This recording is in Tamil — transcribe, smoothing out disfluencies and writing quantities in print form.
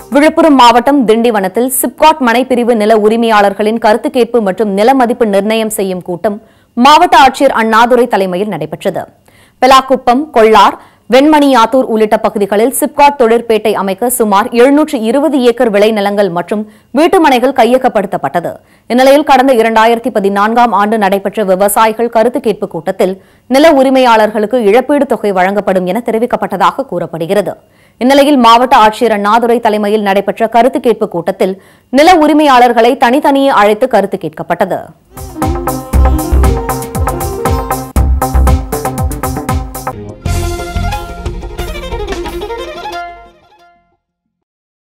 விழுப்புரம் மாவட்டம் திண்டிவனத்தில் சிப்காட் மனைப்பிரிவு நில உரிமையாளர்களின் கருத்து கேட்பு மற்றும் நில மதிப்பு நிர்ணயம் செய்யும் கூட்டம் மாவட்ட ஆட்சியர் அண்ணாதுரை தலைமையில் நடைபெற்றது. பெலாக்குப்பம், கொள்ளார், வெண்மணியாத்தூர் உள்ளிட்ட பகுதிகளில் சிப்காட் தொழிற்பேட்டை அமைக்க சுமார் 720 ஏக்கர் விளைநிலங்கள் மற்றும் வீட்டுமனைகள் கையகப்படுத்தப்பட்டது. இந்நிலையில் கடந்த 2014ஆம் ஆண்டு நடைபெற்ற விவசாயிகள் கருத்து கேட்பு கூட்டத்தில் நில உரிமையாளர்களுக்கு இழப்பீடு தொகை வழங்கப்படும் என தெரிவிக்கப்பட்டதாக கூறப்படுகிறது. இந்நிலையில் மாவட்ட ஆட்சியர் அண்ணாதுரை தலைமையில் நடைபெற்ற கருத்து கேட்பு கூட்டத்தில் நில உரிமையாளர்களை தனித்தனியே அழைத்து கருத்து கேட்கப்பட்டது.